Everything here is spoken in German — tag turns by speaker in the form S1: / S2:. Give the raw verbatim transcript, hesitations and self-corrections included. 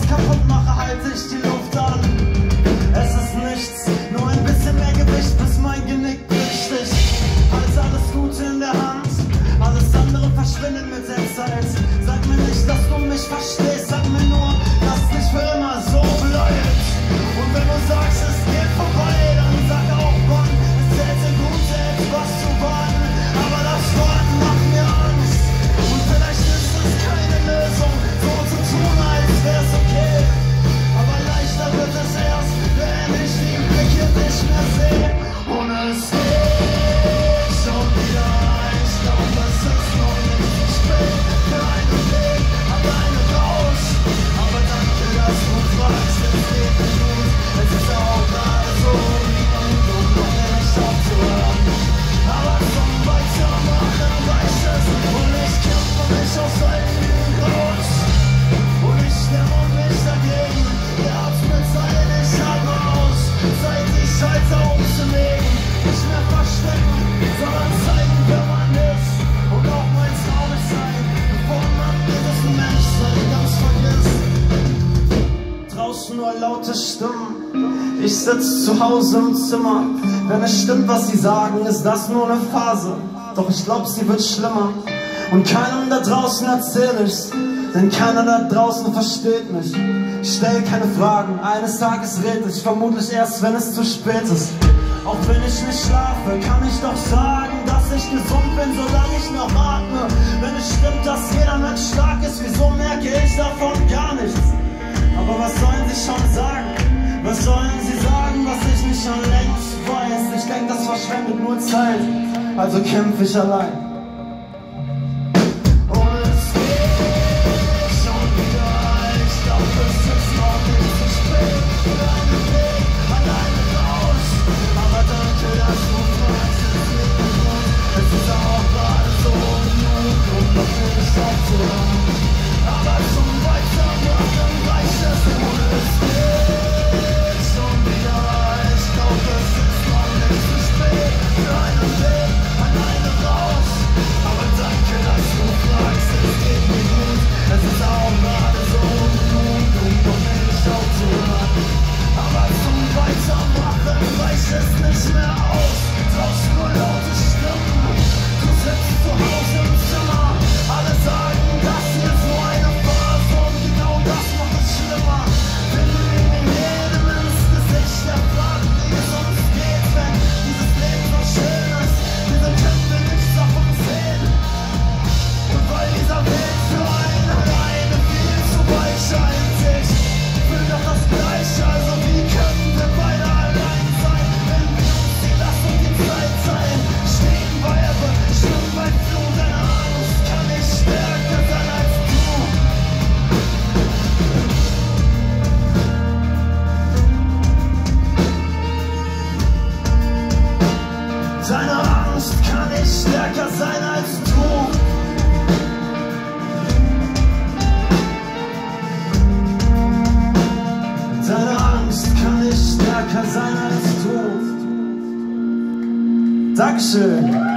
S1: kaputt mache, halte ich die Luft an. Es ist nichts, nur ein bisschen mehr Gewicht, bis mein Genick durchsticht. Halte alles Gute in der Hand, alles andere verschwindet mit der Zeit. Sag mir nicht, dass du mich verstehst, sag mir nur, dass es nicht für immer so bleibt. Und wenn du sagst, es geht vorbei, dann sag auch wann. Es täte gut, etwas zu warten, aber das Warten macht mir Angst. Und vielleicht ist es keine Lösung, so zu tun, als wär's okay. Aber leichter wird es erst, wenn ich die Blicke nicht mehr sehe. Und es geht schon wieder, ich glaub, es ist noch nicht zu spät. Für einen Weg alleine raus, aber danke, dass du fragst, es geht mir gut. Es ist auch gerade so niemand, um noch nicht aufzuhören. Aber zum Weitermachen reicht es und ich kämpfe mich aus allen Lügen raus. Und ich stemme mich dagegen, der Abschnitt sei nicht halber aus. Zeit, ich halte umzulegen, nicht mehr verstecken, sondern zeigen, wer man ist. Und auch mein Traurig sein, bevor man dieses Menschsein ganz vergisst. Draußen nur laute Stimmen, ich sitz zu Hause im Zimmer. Wenn es stimmt, was sie sagen, ist das nur eine Phase. Doch ich glaub, sie wird schlimmer. Und keinem da draußen erzähl ich's, denn keiner da draußen versteht mich. Ich stell keine Fragen, eines Tages red ich, vermutlich erst, wenn es zu spät ist. Auch wenn ich nicht schlafe, kann ich doch sagen, dass ich gesund bin, solange ich noch atme. Wenn es stimmt, dass jeder Mensch stark ist, wieso merke ich davon gar nichts? Aber was sollen sie schon sagen? Was sollen sie sagen, was ich nicht schon längst weiß? Ich denk, das verschwendet nur Zeit, also kämpf ich allein. Aber zum Weitermachen reicht es und es geht schon wieder. Ich glaub, es ist noch nicht zu spät für einen Weg alleine raus. Aber danke, dass du fragst, es geht mir gut. Es ist auch gerade so genug, um noch nicht aufzuhören. Aber zum Weitermachen reicht es nicht mehr aus. Draußen nur laute Stimmen, du sitzt zu Hause im Zimmer. Alle sagen, das hier ist nur eine Phase und genau das macht es schlimmer. Wenn du in jedem ins Gesicht erfragt, wie es uns geht, wenn dieses Leben so schön ist, wieso können wir nichts davon sehen? Und weil dieser Weg für einen alleine viel zu weit scheint, ich will doch das Gleiche, also wie können wir beide allein sein, wenn wir uns die Last und die Zeit teilen? Stehen bei Ebbe, schwimmen bei Flut, deine Angst kann ich stärker sein als du. Deine Angst kann ich stärker sein als du. Deine Angst kann ich stärker sein als du. Dankeschön.